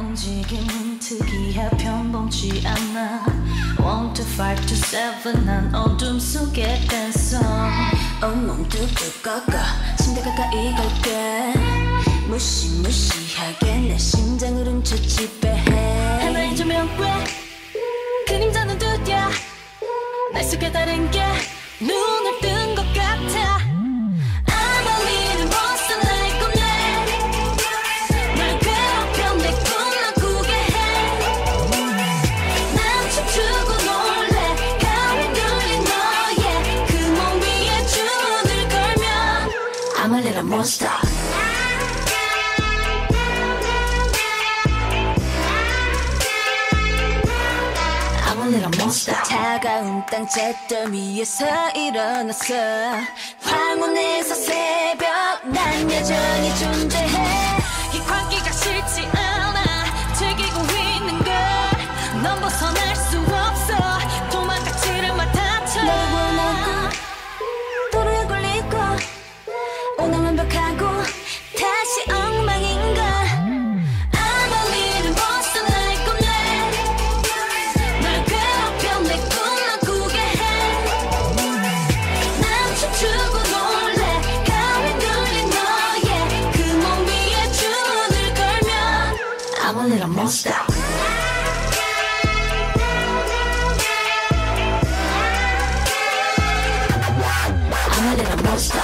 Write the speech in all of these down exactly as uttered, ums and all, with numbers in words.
움직임은 특이해 평범치 않아. One to five to seven 난 어둠 속에 댄서. 온몸 두근거려 침대 가까이 갈게. 무시무시하게 내 심장을 훔쳐 지배해. 하나의 조명 왜 그림자는 두드려 날 속에 다른 게 눈을 뜬 것 같아. I'm a little monster like a man. 날 괴롭혀 내 꿈만 꾸게 해. 난 춤추고 놀래 가위 눌린 너의 그 몸 위에 주문을 걸면 I'm a little monster. 차가운 땅 잿더미 위에서 일어났어. 황혼에서 새벽 난 여전히 존재해. 이 광기가 싫지 않아. 즐기고 있는 걸 넌 벗어날 수 없어. 도망가지를 마 다쳐. 널 원하고 도로에 걸리고 오늘 완벽하고 다시 엉망인가. I'm a little monster. I'm a little monster.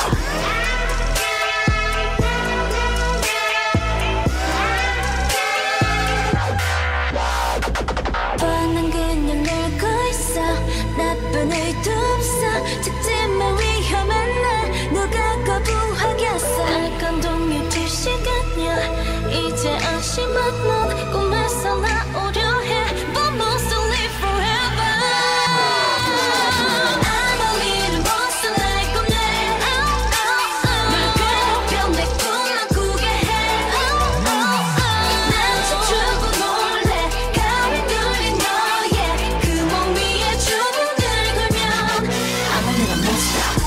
뻔한 그냥 놀고 있어. 나쁜 의도 없어. 작지만 위험한 날 누가 거부하겠어. 알건 동요될 시간이야. 이제 안심한 넌 꿈에서 나오려 해. But wants to live forever. I'm a little monster like a man. 날 괴롭혀 내 꿈만 꾸게 해. 난 춤추고 놀래 가위 눌린 너의 그 몸 위에 주문을 걸면 I'm a little monster.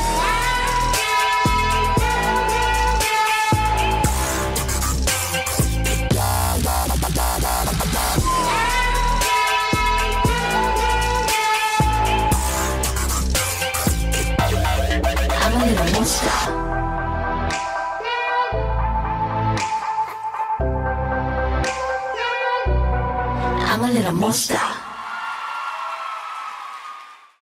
I'm a little monster. I'm a little monster.